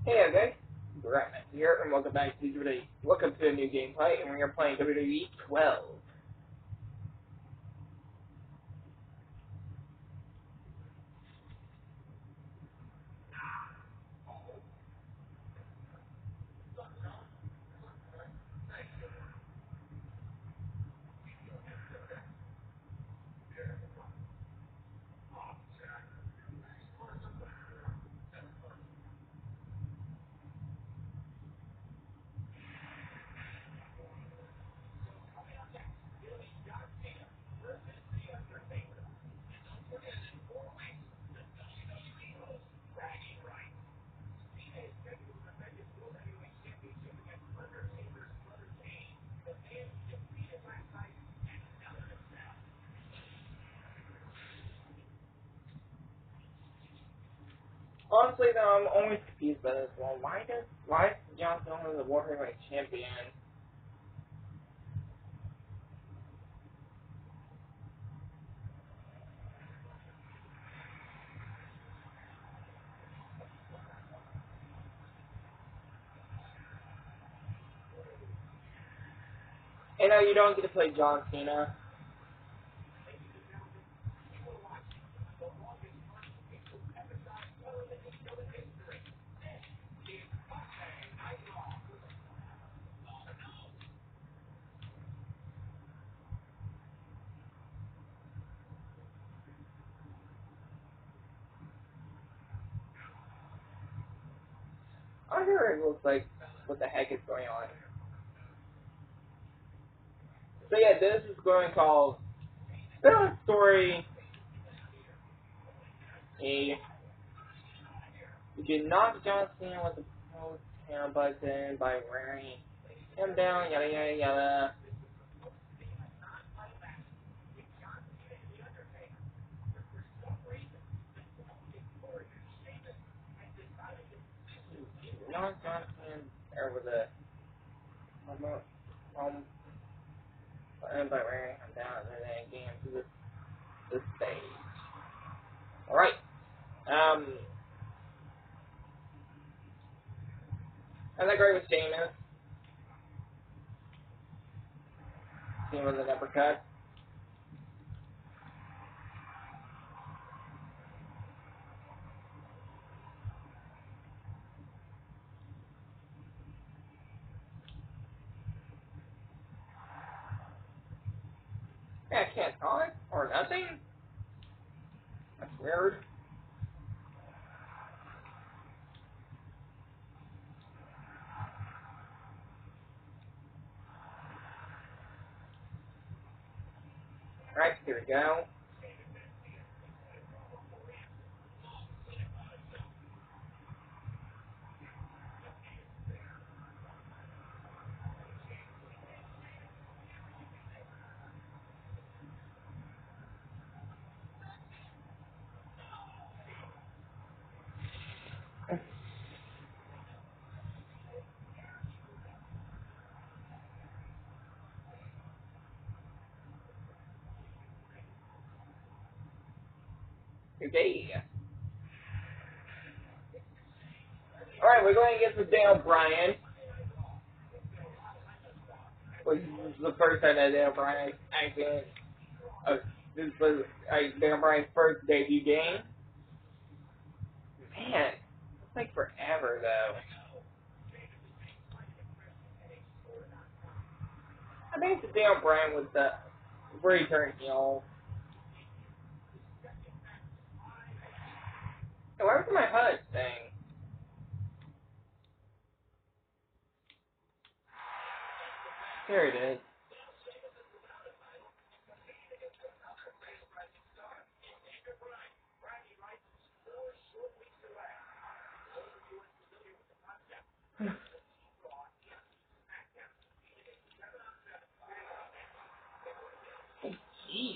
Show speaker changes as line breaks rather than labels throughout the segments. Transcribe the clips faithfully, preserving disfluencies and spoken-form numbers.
Hey guys, Brett here, and welcome back to W W E. Welcome to a new gameplay, and we are playing W W E twelve. Honestly, though, I'm always confused by this one. Why does why is John Cena the World Heavyweight Champion? You know, you don't get to play John Cena. I hear it looks like what the heck is going on. So yeah, this is going called Spin Story. A you can knock John Cena with the post down button by wearing him down, yada yada yada. Knock John Cena there with a almost um button by wearing him down, and then again to this this stage. All right. Um, I think great with Sheamus. Sheamus with an uppercut. Yeah, I can't talk or nothing. That's weird. Right, here we go. Okay. Alright, we're going against the Daniel Bryan. Which is the first time that Daniel Bryan actually. Uh, this was uh, Daniel Bryan's first debut game. Man, it's like forever though. I think it's Daniel Bryan was the where he turned heel. Hey, where's my H U D thing? There it is. Jeez.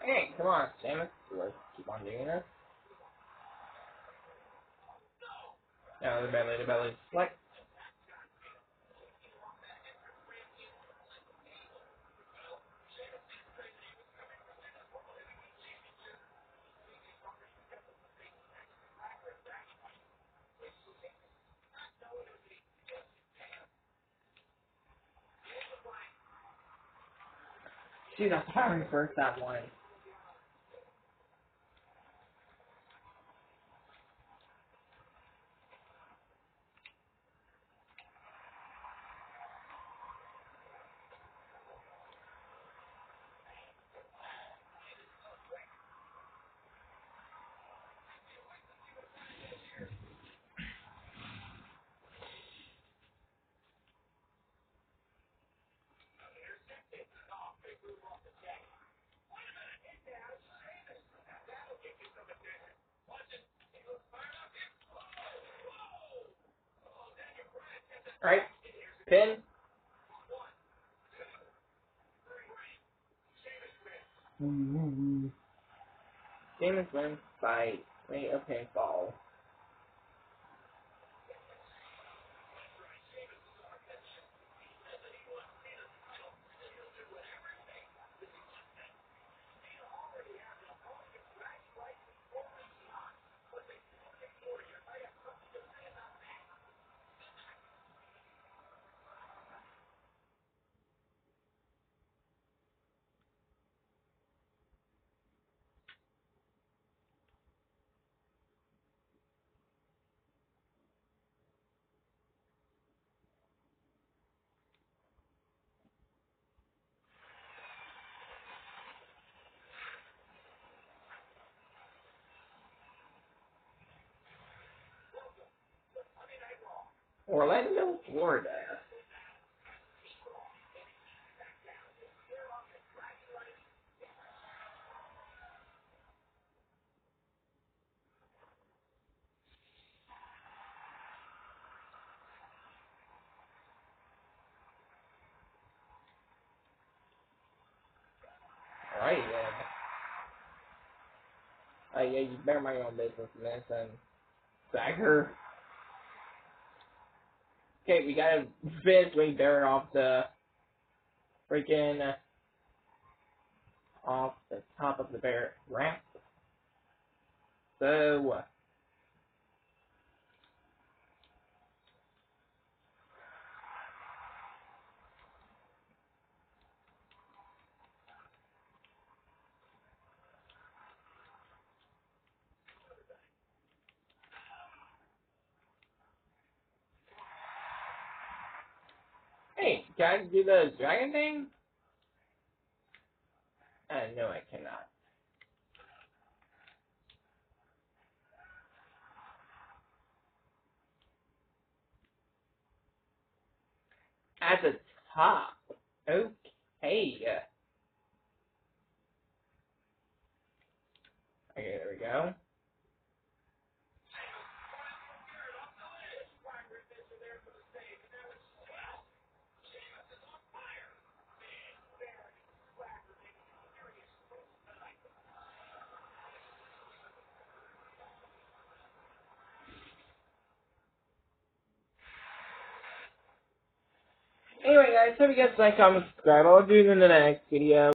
Hey, come on, Samus. Let's keep on doing this. Now the belly, the belly, flex. She's not firing first that one. Right? Pin. Mm-hmm. Samus wins by way of pinfall. Orlando, Florida. Alright then. Uh, yeah, you better mind your own business in this and Sacker. Okay, we gotta finish Wing Bear off the freaking uh, off the top of the bear ramp. So uh, hey, can I do the dragon thing? Uh, no, I cannot. At the top. Okay. Okay, there we go. Anyway, guys, hope you guys like, comment, subscribe. I'll do it in the next video.